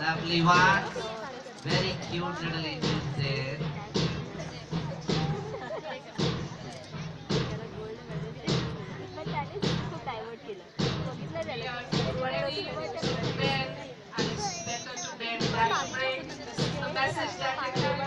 Lovely one. Very cute little angels there. We are already so well, and it's better to bend that break. This is the message that we're carrying.